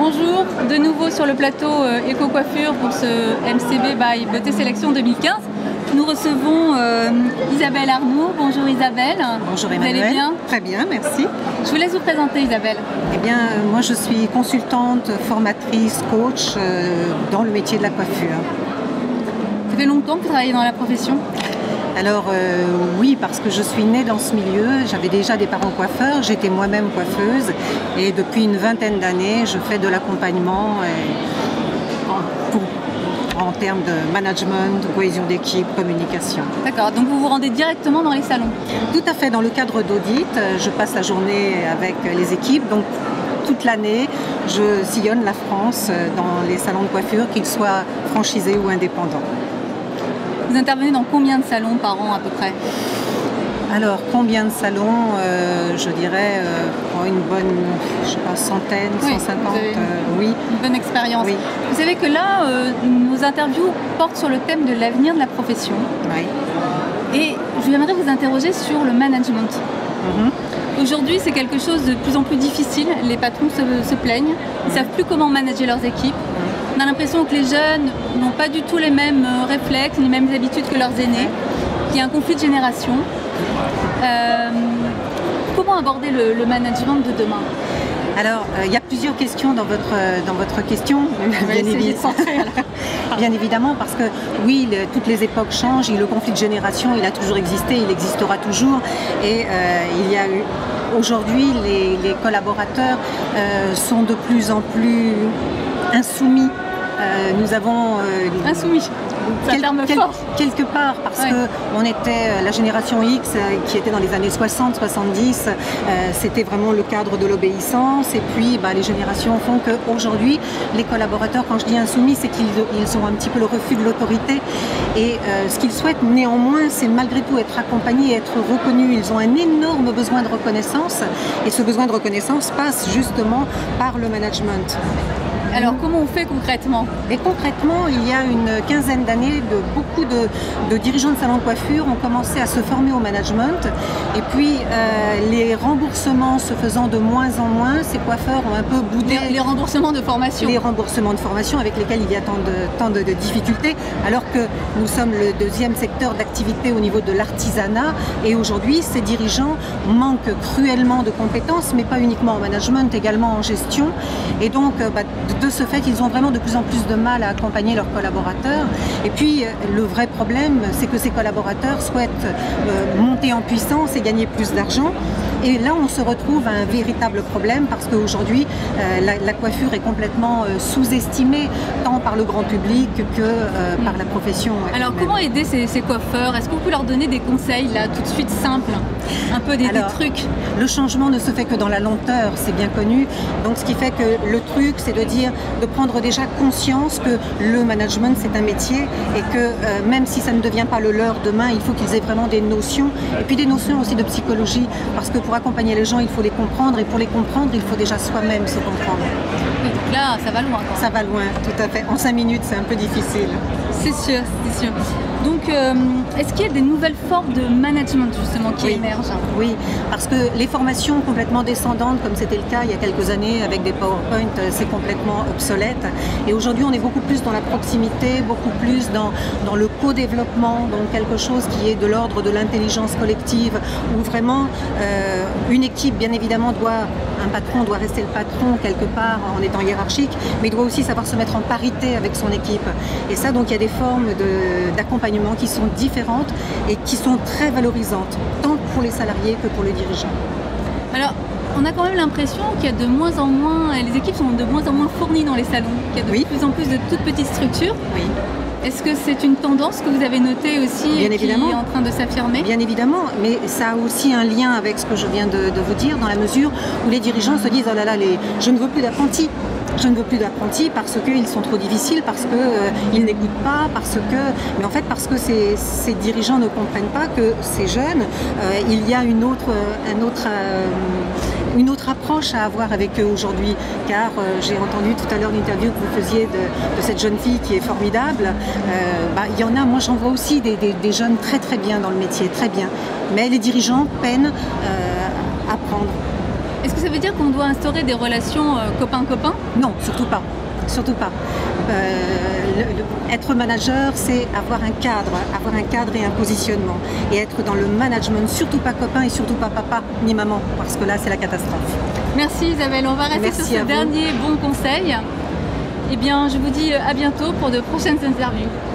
Bonjour, de nouveau sur le plateau Éco-Coiffure pour ce MCB by Beauté Sélection 2015. Nous recevons Isabelle Arnaud. Bonjour Isabelle. Bonjour Emmanuel. Vous allez bien? Très bien, merci. Je vous laisse vous présenter Isabelle. Eh bien, moi je suis consultante, formatrice, coach dans le métier de la coiffure. Ça fait longtemps que vous travaillez dans la profession? Alors oui, parce que je suis née dans ce milieu, j'avais déjà des parents coiffeurs, j'étais moi-même coiffeuse et depuis une vingtaine d'années, je fais de l'accompagnement en termes de management, de cohésion d'équipe, communication. D'accord, donc vous vous rendez directement dans les salons? Tout à fait, dans le cadre d'audit, je passe la journée avec les équipes, donc toute l'année, je sillonne la France dans les salons de coiffure, qu'ils soient franchisés ou indépendants. Vous intervenez dans combien de salons par an à peu près? Alors, combien de salons? Je dirais une bonne, je sais pas, centaine, oui, 150, oui. Une bonne expérience. Oui. Vous savez que là, nos interviews portent sur le thème de l'avenir de la profession. Oui. Et j'aimerais vous interroger sur le management. Aujourd'hui, c'est quelque chose de plus en plus difficile. Les patrons se plaignent. Ils ne savent plus comment manager leurs équipes. On a l'impression que les jeunes n'ont pas du tout les mêmes réflexes, les mêmes habitudes que leurs aînés. Il y a un conflit de génération. Comment aborder le management de demain? Alors, il y a plusieurs questions dans votre question, bien évidemment, parce que oui, toutes les époques changent, et le conflit de génération, il a toujours existé, il existera toujours, et il y a eu aujourd'hui, les collaborateurs sont de plus en plus insoumis. Nous avons insoumis. Quelque part, parce que on était la génération X qui était dans les années 60-70, c'était vraiment le cadre de l'obéissance, et puis les générations font qu'aujourd'hui, les collaborateurs, quand je dis insoumis, c'est qu'ils ont un petit peu le refus de l'autorité, et ce qu'ils souhaitent néanmoins, c'est malgré tout être accompagnés, être reconnus. Ils ont un énorme besoin de reconnaissance, et ce besoin de reconnaissance passe justement par le management. Alors comment on fait concrètement? Et concrètement, il y a une quinzaine d'années, beaucoup de dirigeants de salons de coiffure ont commencé à se former au management, et puis les remboursements se faisant de moins en moins, ces coiffeurs ont un peu boudé. Les remboursements de formation. Les remboursements de formation avec lesquels il y a tant de difficultés, alors que nous sommes le deuxième secteur d'activité au niveau de l'artisanat, et aujourd'hui ces dirigeants manquent cruellement de compétences, mais pas uniquement en management, également en gestion, et donc de ce fait, ils ont vraiment de plus en plus de mal à accompagner leurs collaborateurs. Et puis, le vrai problème, c'est que ces collaborateurs souhaitent monter en puissance et gagner plus d'argent. Et là, on se retrouve à un véritable problème, parce qu'aujourd'hui, la coiffure est complètement sous-estimée, tant par le grand public que par la profession. Alors, comment aider ces coiffeurs? Est-ce qu'on peut leur donner des conseils, là, tout de suite simples? Un peu des trucs? Le changement ne se fait que dans la lenteur, c'est bien connu. Donc, ce qui fait que le truc, c'est de prendre déjà conscience que le management, c'est un métier, et que même si ça ne devient pas le leur demain, il faut qu'ils aient vraiment des notions, et puis des notions aussi de psychologie, parce que pour accompagner les gens, il faut les comprendre, et pour les comprendre, il faut déjà soi-même se comprendre. Et donc là, ça va loin. Ça va loin, tout à fait. En 5 minutes, c'est un peu difficile. C'est sûr, c'est sûr. Donc, est-ce qu'il y a des nouvelles formes de management, justement, qui émergent? Oui, parce que les formations complètement descendantes, comme c'était le cas il y a quelques années avec des PowerPoint, c'est complètement obsolète. Et aujourd'hui, on est beaucoup plus dans la proximité, beaucoup plus dans le co-développement, donc quelque chose qui est de l'ordre de l'intelligence collective, où vraiment une équipe, bien évidemment, un patron doit rester le patron quelque part en étant hiérarchique, mais il doit aussi savoir se mettre en parité avec son équipe. Et ça, donc, il y a des formes d'accompagnement qui sont différentes et qui sont très valorisantes, tant pour les salariés que pour les dirigeants. Alors, on a quand même l'impression qu'il y a de moins en moins, les équipes sont de moins en moins fournies dans les salons, qu'il y a de plus en plus de toutes petites structures. Oui. Est-ce que c'est une tendance que vous avez notée aussi et qui est en train de s'affirmer? Bien évidemment, mais ça a aussi un lien avec ce que je viens de vous dire, dans la mesure où les dirigeants se disent « Oh là là, je ne veux plus d'apprentis ». Je ne veux plus d'apprentis parce qu'ils sont trop difficiles, parce qu'ils n'écoutent pas, mais en fait parce que ces dirigeants ne comprennent pas que ces jeunes, il y a une autre approche à avoir avec eux aujourd'hui, car j'ai entendu tout à l'heure l'interview que vous faisiez de cette jeune fille qui est formidable. Il y en a, moi j'en vois aussi des jeunes très très bien dans le métier, très bien, mais les dirigeants peinent à prendre. Est-ce que ça veut dire qu'on doit instaurer des relations copain-copain? Non, surtout pas. Surtout pas. Être manager, c'est avoir un cadre et un positionnement. Et être dans le management, surtout pas copain et surtout pas papa ni maman, parce que là, c'est la catastrophe. Merci Isabelle, on va rester sur ce dernier bon conseil. Eh bien, je vous dis à bientôt pour de prochaines interviews.